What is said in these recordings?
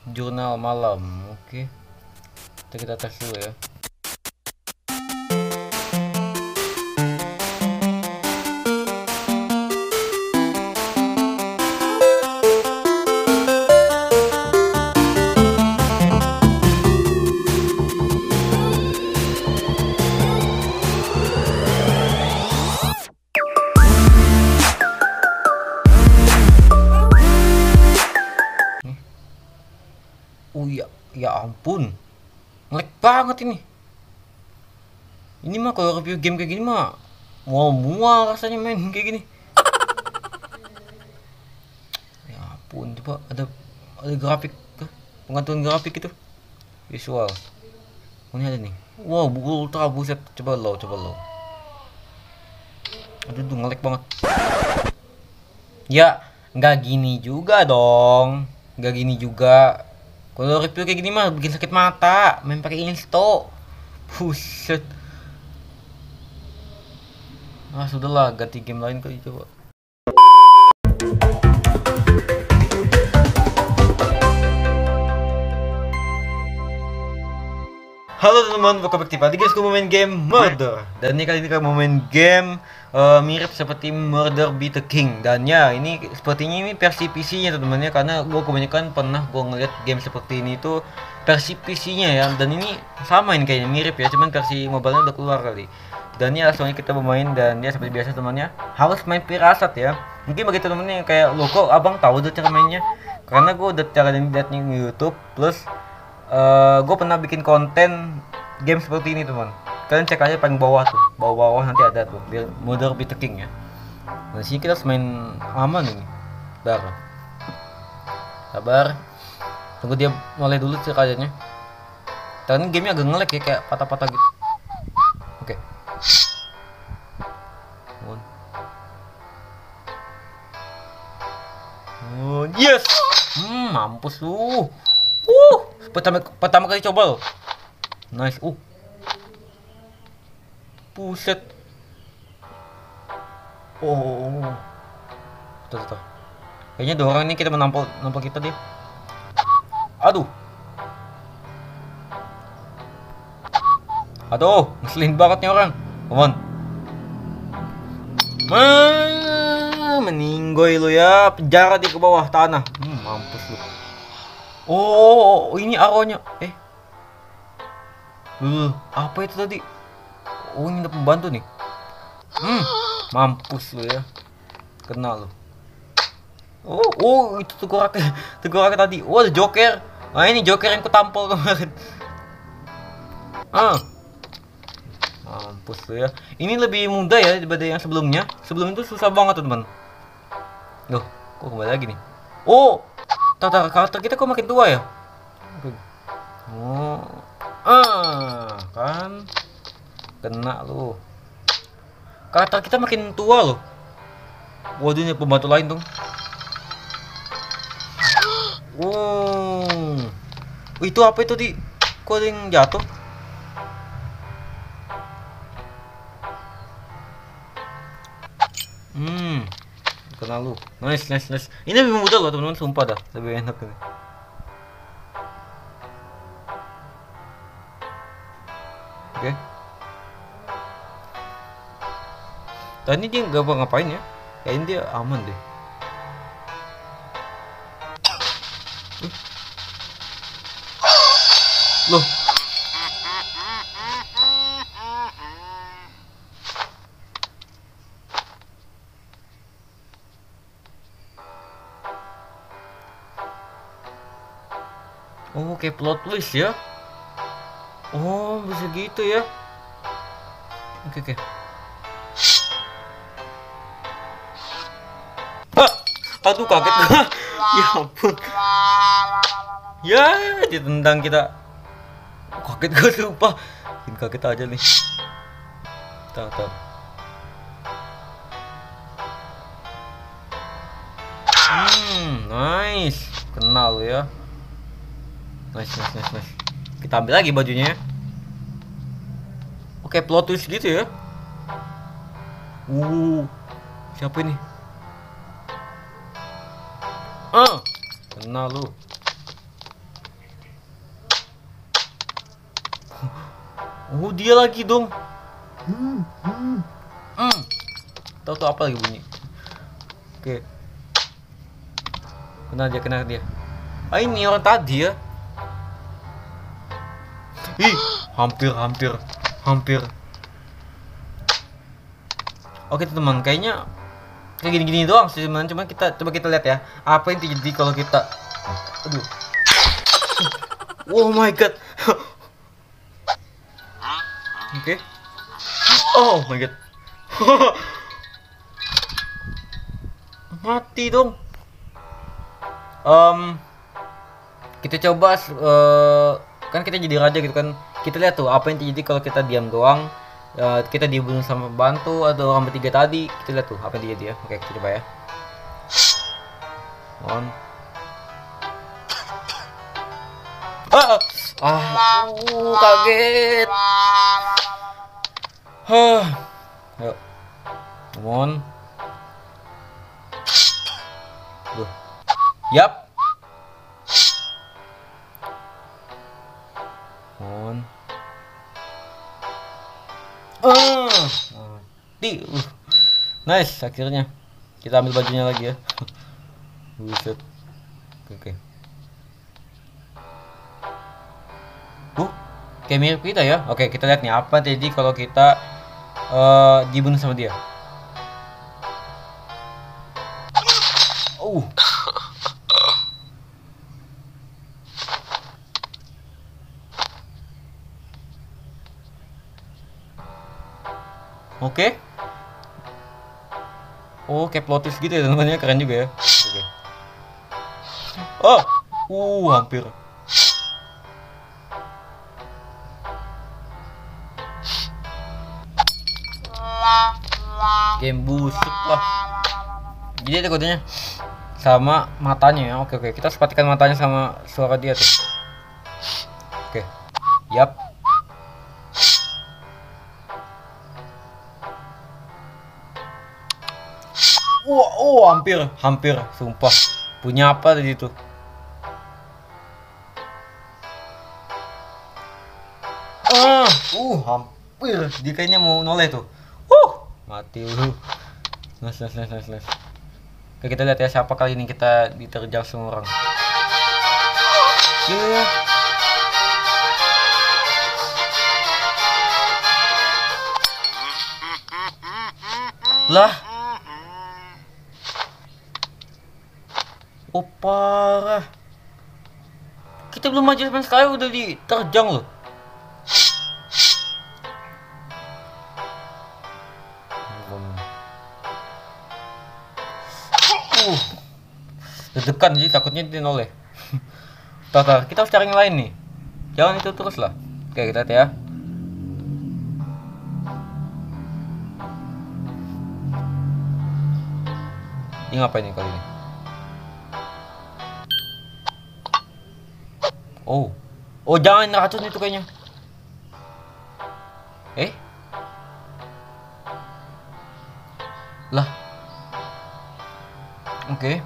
Jurnal malam. Oke. Kita tes dulu ya. Oh ya, ya ampun, ngelag banget ini. Ini mah kalau review game kayak gini mah mual rasanya main kayak gini. Ya ampun, coba ada grafik, pengaturan grafik itu, visual. Oh, ini ada nih. Wow, buku ultra buset, coba lo. Aduh, tuh ngelag banget. Ya, nggak gini juga dong, nggak gini juga. Kalau review kayak gini mah bikin sakit mata, main pakai insto. Buset. Ah, sudahlah, ganti game lain kali coba. Halo teman-teman, welcome back to Padi Guys. Gue mau main game Murder. Dan ini kali ini mau main game mirip seperti Murder Be the King. Dan ya, ini sepertinya ini versi PC-nya teman-teman ya, karena gue kebanyakan pernah gue ngeliat game seperti ini tuh versi PC-nya ya. Dan ini sama ini kayaknya mirip ya, cuman versi mobile-nya udah keluar kali. Dan ya, langsung kita bermain dan ya seperti biasa temannya harus main pirasat ya. Mungkin bagi teman-teman yang kayak lo kok abang tahu udah cara mainnya, karena gue udah cara lihat di YouTube plus gue pernah bikin konten game seperti ini teman. Kalian cek aja paling bawah tuh, bawah nanti ada tuh Murder Be the King ya. Nah sini kita harus main aman ini. Sabar, tunggu dia mulai dulu ceritanya. Karena gamenya agak ngelag ya, kayak patah-patah gitu. Oke. Oh, yes. Mampus lu. Pertama kali coba loh. Nice. Buset. Oh. Tuh. Kayaknya dua orang ini kita menampol kita dia. Aduh, ngeselin banget nih orang. Come on. Meninggoy lu ya, penjara di ke bawah tanah. Mampus lu. Oh, ini aronya. Apa itu tadi? Oh, ini ada pembantu nih. Mampus lu ya. Kena lu. Oh, itu tengkoraknya tadi. Oh, ada Joker. Nah, ini Joker yang kutampol kemarin. Mampus lu ya. Ini lebih mudah ya daripada yang sebelumnya. Sebelum itu susah banget, teman. Loh, kok kembali lagi nih? Oh, karakter kita kok makin tua ya? Kan kena lu. Karakter kita makin tua loh. Waduh, ini pembantu lain dong. Itu apa itu di? Kok ada yang jatuh? Kena lu. Nice. Ini lebih mudah loh teman-teman, sumpah dah. Lebih enak ini. Oke. Tadi dia nggak ngapain ya? Kayaknya dia aman deh. Loh. Oh, kayak plot twist ya. Oh, bisa gitu ya. Oke. Aduh, kaget gua. Ya ampun. Ya, ditendang kita. Kaget gua sumpah. Bikin kaget aja nih. Tahu. Nice. Kenal ya. Nice. Kita ambil lagi bajunya. Oke, plot twist gitu ya. Siapa ini? Kena lu. Oh, dia lagi dong. Tahu tuh apa lagi bunyi? Oke. Kena dia. Ah, ini orang tadi ya. Ih, hampir. Oke teman, kayaknya kayak gini-gini doang sih teman. Coba kita lihat ya. Apa yang terjadi kalau kita aduh. Oh my god. Oke. Oh my god. Mati dong. Kita coba kan kita jadi raja gitu kan. Kita lihat tuh apa yang terjadi kalau kita diam doang. Kita dibunuh sama bantu atau orang bertiga tadi. Kita lihat tuh apa yang terjadi ya. Oke, kita coba ya. On. Kaget. Yuk. Come on. Yap. On. Nice, akhirnya. Kita ambil bajunya lagi ya. Buset. Oke. Kayak mirip kita ya. Oke, kita lihat nih apa jadi kalau kita dibunuh sama dia. Oke. Oh, kayak plot twist gitu ya teman-teman, keren juga ya. Oke. Hampir. Game busuk lah. Jadi ada kodenya sama matanya ya. Oke, kita harus patikan matanya sama suara dia tuh. Oke. Yap. Hampir, sumpah. Punya apa tadi tuh? Hampir. Dia kayaknya mau noleh tuh. Mati lu. Nice. Oke, kita lihat ya siapa kali ini kita diterjang semua orang. Lah. Oh parah. Kita belum maju sama sekali udah diterjang loh. Deg-degan sih, takutnya dia noleh. Tar, kita harus cari yang lain nih. Jangan itu terus lah. Oke, kita lihat ya. Ini ngapain nih kali ini? Oh jangan racun itu kayaknya. Lah. Oke.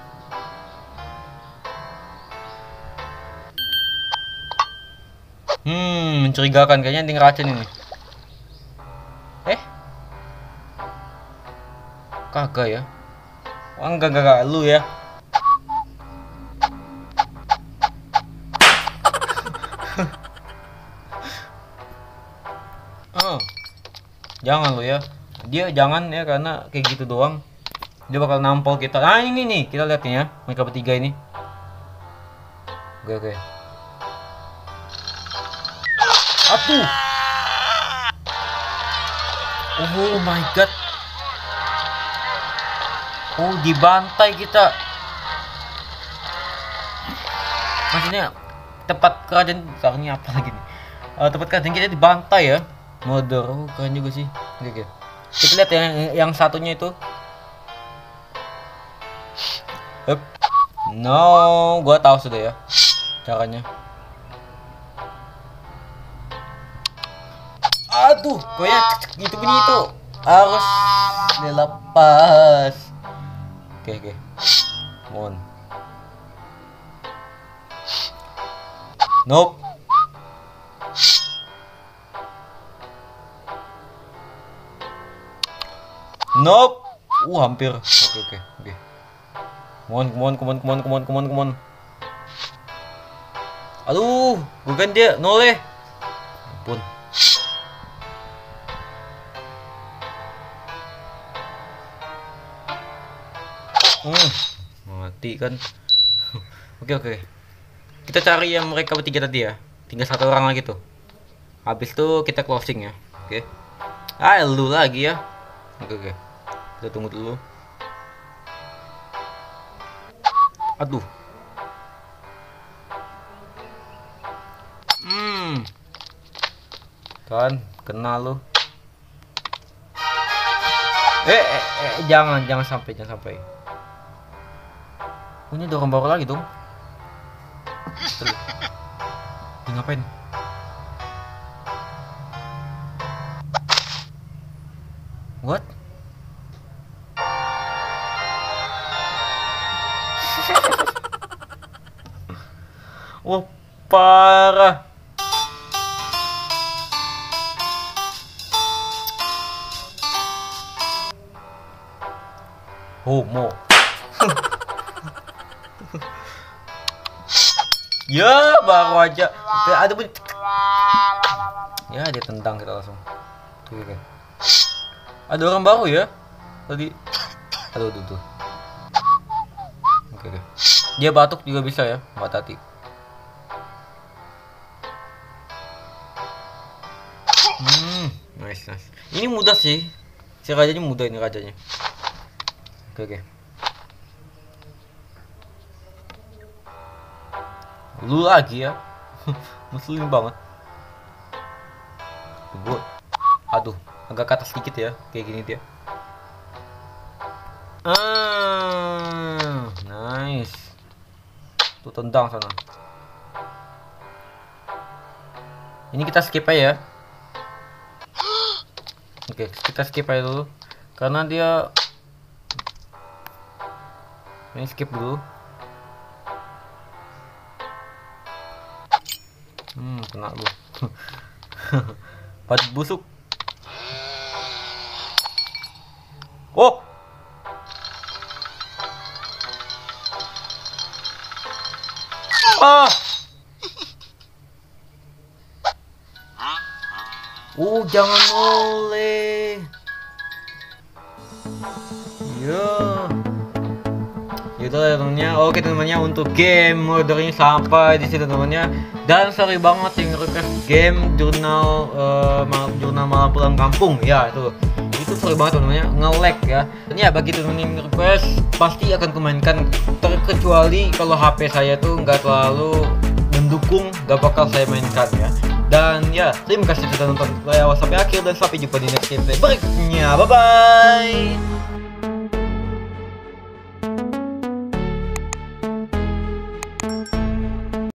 Mencurigakan kayaknya ada racun ini. Kagak ya. Enggak lu ya. Jangan lu ya. Dia jangan ya, karena kayak gitu doang dia bakal nampol kita. Nah ini nih, kita lihat nih ya, mereka bertiga ini. Oke. Atuh. Oh my god. Dibantai kita. Maksudnya tempat kerajaan sekarangnya apa lagi nih? Tempat kerajaan kita dibantai ya. Murder. Keren juga sih. Oke. Kita lihat yang satunya itu. No, gua tahu sudah ya caranya. Aduh, kayaknya gitu bunyi itu harus dilepas. Oke. Mohon. Nope. Nope. Hampir. Oke. Come on. Aduh, bukan dia noleh. Ampun. Mati kan. Oke. Kita cari yang mereka bertiga tadi ya. Tinggal satu orang lagi tuh. Habis itu kita closing ya. Oke. Lu lagi ya. Oke. Kita tunggu dulu. Aduh. Kan kena lu. Jangan sampai. Ini ada orang baru lagi dong. Dia ngapain? What? Wah, parah. Homo. Ya, baru aja. Ada bunyi. Ya, dia tendang kita langsung. Tuh. Ada orang baru ya tadi. Aduh. Oke. Dia batuk juga bisa ya, Mbak Tati. Nice. Ini mudah sih. Si rajanya mudah ini rajanya. Oke. Lu lagi ya. Muslim banget. Gue. Aduh, agak ke atas sedikit ya. Kayak gini dia. Nice. Tuh tendang sana. Ini kita skip aja ya. Oke, kita skip aja dulu. Karena dia ini skip dulu. Kena lu. Pat busuk. Oh. Jangan oleh. Yaudah temennya. Oke temennya, untuk game Murder ini sampai di situ temennya. Dan sorry banget yang request game jurnal malam pulang kampung ya, itu sorry banget temennya, nge-lag ya. Dan ya bagi temen yang request pasti akan kumainkan, terkecuali kalau HP saya tuh nggak terlalu mendukung, gak bakal saya mainkan ya. Dan ya, terima kasih sudah nonton sampai akhir, dan sampai jumpa di next game berikutnya. Bye bye.